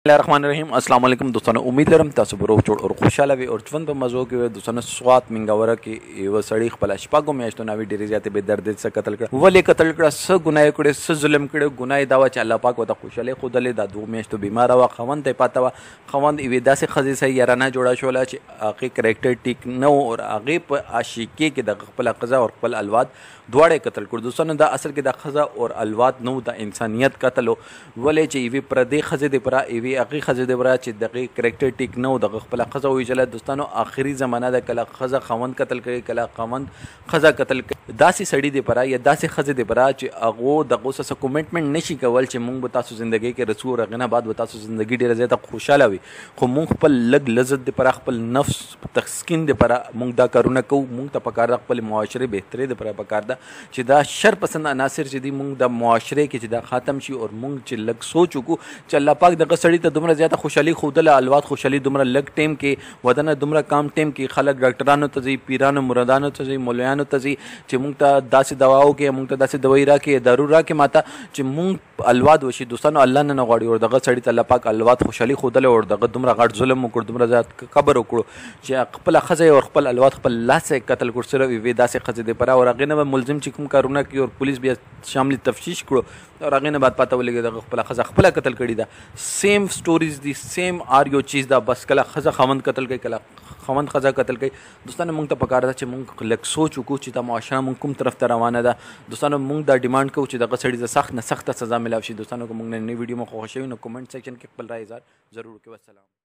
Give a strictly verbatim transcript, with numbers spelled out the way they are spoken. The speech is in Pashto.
الرحمن الرحیم السلام علیکم دوستانو، امید لرم تاسو به روغ جوړ او خوشاله وي او ژوند په مزو کې وي. دوستانو سوات منګوره کې یو سړی خپل شپږو میاشتو نه وی ډېرې زیاتې بې دردۍ څخه قتل کړ. ولې قتل کړه؟ څه ګناه یې کړې؟ څه ظلم کړی؟ ګناه یې دا وه چې الله پاک ورته خوشحالۍ ښودلې. دا دوه میاشتو بیماره وه، خاوند ته یې پاته وه. خاوند یوې داسې ښځې سره یارانه جوړه شوله چې هغې کرکټر ټیک نه و او هغې په عاشقۍ کې د خپله ښځه او خپل اولاد دواړه یې قتل کړو. دوستانو دا اصل کې د ښځه او اولاد نه و، د انسانیت قتل و. ولې چې یوې پردۍ ښځې دپاره یوې هغې ښځې دپاره چې دغه کرکټر ټیک نه و، دغه خپله ښځه وویجله. دوستانو آخري زمانه ده، کله ښځه خاوند قتل کوي، کله خاوند ښځه قتل کوي. داسې سړي دپاره یا داسې ښځې دپاره چې هغو دغو سره کمیټمنټ نشي کول چې مونږ به تاسو زندګۍ کې رسو او هغې نه بعد به تاسو زندګي ډېره زیاته خوشحاله وي. خو مونږ خپل لږ لذت دپاره، خپل نفس تسکین دپاره مونږ دا کارونه کوو. مونږ ته پکار ده خپل معاشرې بهترۍ دپاره پکار ده چې دا شر پسند عناصر چې دي مونږ د معاشرې کې چې دا ختم شي او مونږ چې لږ سوچ وکړو چې الله پاک دغه سړي ته دومره زیاته خوشحالي ښودله، اولاد خوشحالي دومره لږ ټیم کې، ودانه دومره کم ټیم کې. خلک ډاکټرانو ته ځي، پیرانو مرادانو ته ځي، مولویانو ته ځي چې مونږ ته داسې دوا وکړي، مونږ ته داسې دوایي راکړي، دارو راکړي ماته چې مونږ اولاد وشي. دوستانو الله نه نه غواړي او دغه سړي ته الله پاک اولاد خوشحالي ښودلی او دغه دومره غټ ظلم وکړو، دومره زیات قبر وکړو چې خپله ښځه یې او خپل اولاد خپل لاس یې قتل کړو صرف یوې داسې ښځې دپاره. او هغې نه به ملزم چې کوم کارونه کوي او پولیس بیا شامل تفتیش کړو او هغې نه بعد پته ولګېده دغه خپله ښځه خپله قتل کړې ده. سیم سټوریز دي، سیم آر یو چیز ده. بس کله ښځه خاوند قتل کوي، کله خاوند ښځه قتل کوي. دوستانو مونږ ته پکار ده چې مونږ لږ سوچ وکړو چې دا معاشره مونږ کوم طرف ته روانه ده. دوستانو مونږ دا ډیمانډ کوو چې دغه سړي ته سخت نه سخته سزا ملاو شي. دوستانو که مونږ نن نوې ویډیو مو خوښ شوي نو کومنټ سیکشن کې خپل رایې اظهار ضرور وکړئ. والسلام.